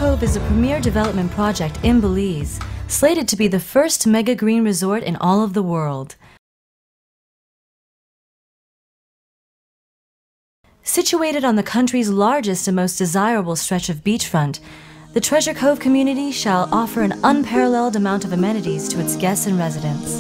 Cove is a premier development project in Belize, slated to be the first mega green resort in all of the world. Situated on the country's largest and most desirable stretch of beachfront, the Treasure Cove community shall offer an unparalleled amount of amenities to its guests and residents.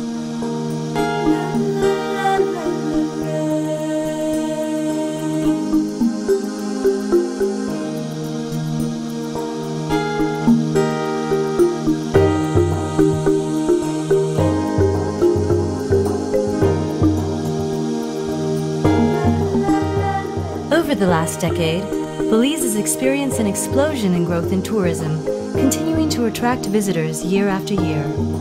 Over the last decade, Belize has experienced an explosion in growth in tourism, continuing to attract visitors year after year.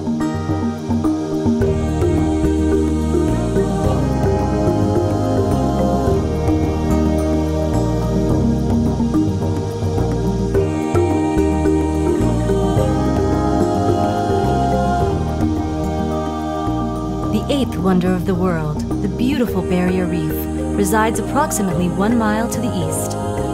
The eighth wonder of the world, the beautiful Barrier Reef, resides approximately 1 mile to the east.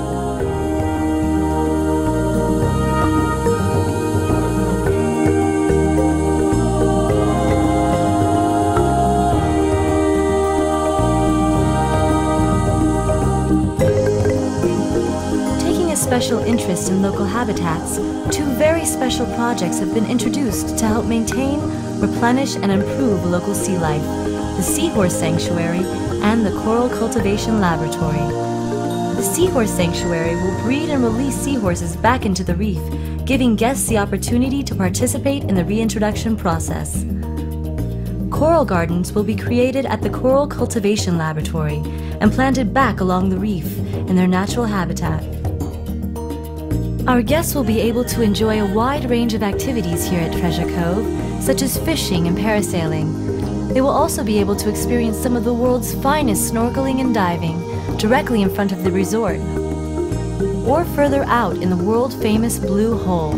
Taking a special interest in local habitats, 2 very special projects have been introduced to help maintain, replenish, and improve local sea life: the Seahorse Sanctuary and the Coral Cultivation Laboratory. The Seahorse Sanctuary will breed and release seahorses back into the reef, giving guests the opportunity to participate in the reintroduction process. Coral gardens will be created at the Coral Cultivation Laboratory and planted back along the reef in their natural habitat. Our guests will be able to enjoy a wide range of activities here at Treasure Cove, such as fishing and parasailing. They will also be able to experience some of the world's finest snorkeling and diving directly in front of the resort, or further out in the world-famous Blue Hole.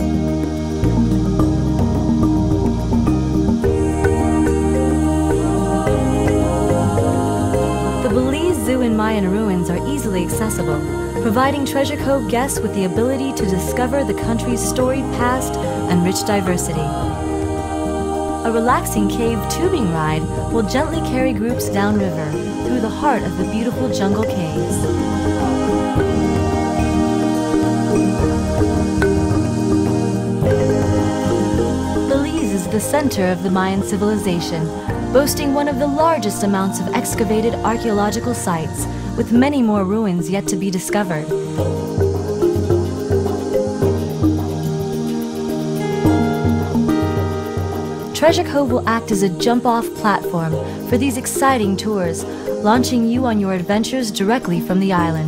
The Belize Zoo and Mayan ruins are easily accessible, providing Treasure Cove guests with the ability to discover the country's storied past and rich diversity. A relaxing cave tubing ride will gently carry groups downriver through the heart of the beautiful jungle caves. Belize is the center of the Mayan civilization, boasting one of the largest amounts of excavated archaeological sites, with many more ruins yet to be discovered. Treasure Cove will act as a jump-off platform for these exciting tours, launching you on your adventures directly from the island.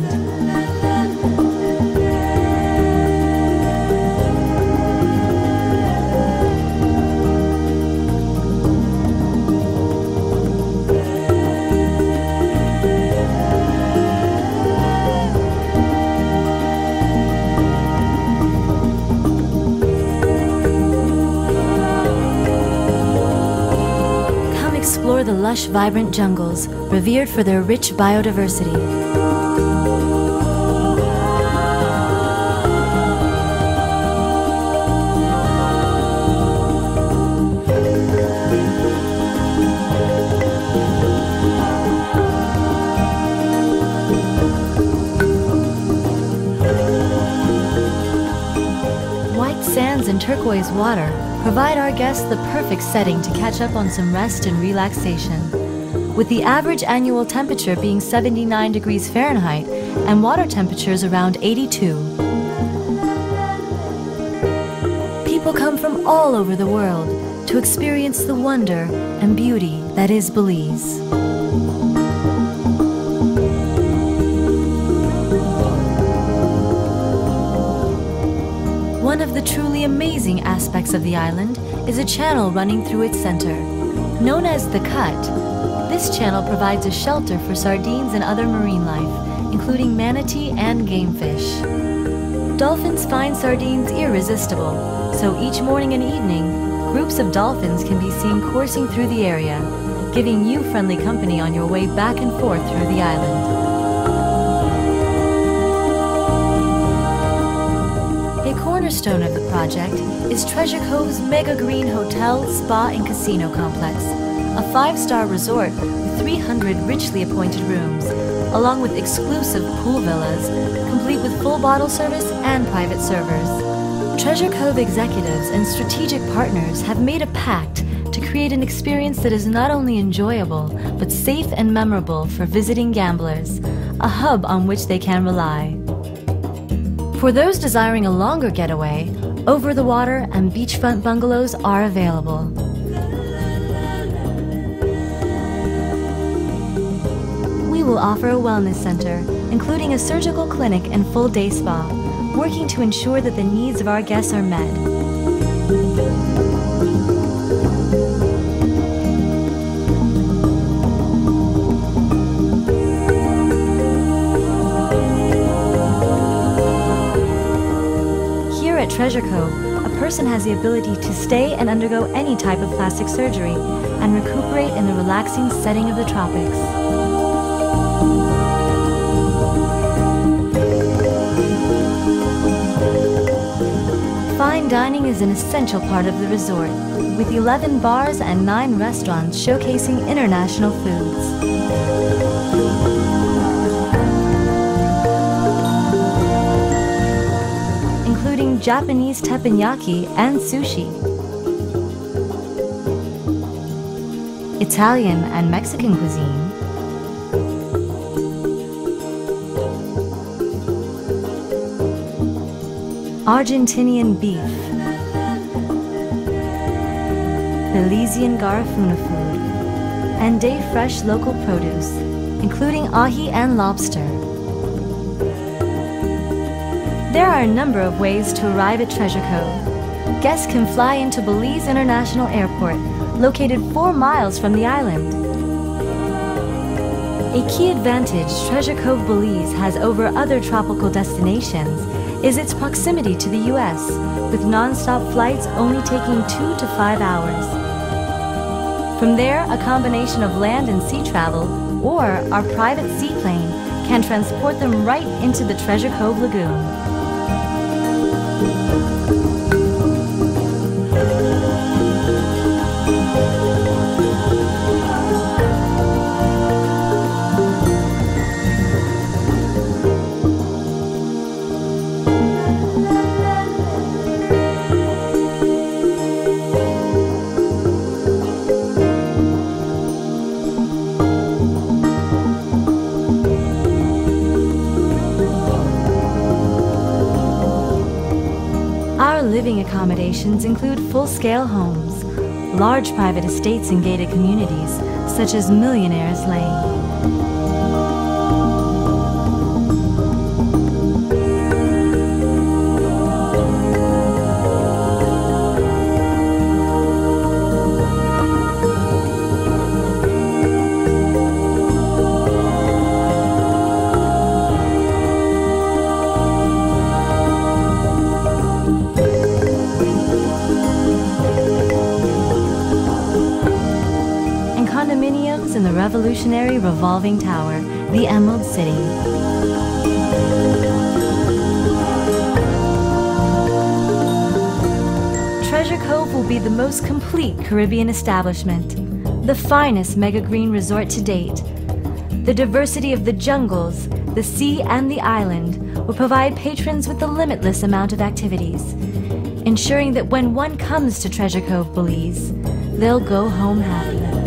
Explore the lush, vibrant jungles, revered for their rich biodiversity. White sands and turquoise water provide our guests the perfect setting to catch up on some rest and relaxation. With the average annual temperature being 79 degrees Fahrenheit and water temperatures around 82. People come from all over the world to experience the wonder and beauty that is Belize. One of the truly amazing aspects of the island is a channel running through its center. Known as the Cut, this channel provides a shelter for sardines and other marine life, including manatee and game fish. Dolphins find sardines irresistible, so each morning and evening, groups of dolphins can be seen coursing through the area, giving you friendly company on your way back and forth through the island. cornerstone of the project is Treasure Cove's Mega Green Hotel, Spa, and Casino Complex, a 5-star resort with 300 richly appointed rooms, along with exclusive pool villas, complete with full bottle service and private servers. Treasure Cove executives and strategic partners have made a pact to create an experience that is not only enjoyable, but safe and memorable for visiting gamblers, a hub on which they can rely. For those desiring a longer getaway, Over the Water and beachfront bungalows are available. We will offer a wellness center, including a surgical clinic and full-day spa, working to ensure that the needs of our guests are met. Here at Treasure Cove, a person has the ability to stay and undergo any type of plastic surgery and recuperate in the relaxing setting of the tropics. Fine dining is an essential part of the resort, with 11 bars and 9 restaurants showcasing international foods. Including Japanese teppanyaki and sushi, Italian and Mexican cuisine, Argentinian beef, Belizean Garifuna food, and day fresh local produce, including ahi and lobster. There are a number of ways to arrive at Treasure Cove. Guests can fly into Belize International Airport, located 4 miles from the island. A key advantage Treasure Cove Belize has over other tropical destinations is its proximity to the U.S., with non-stop flights only taking 2 to 5 hours. From there, a combination of land and sea travel, or our private seaplane, can transport them right into the Treasure Cove Lagoon. Our living accommodations include full-scale homes, large private estates and gated communities, such as Millionaire's Lane. Condominiums in the revolutionary revolving tower, the Emerald City. Treasure Cove will be the most complete Caribbean establishment, the finest mega green resort to date. The diversity of the jungles, the sea, and the island will provide patrons with a limitless amount of activities, ensuring that when one comes to Treasure Cove Belize, they'll go home happy.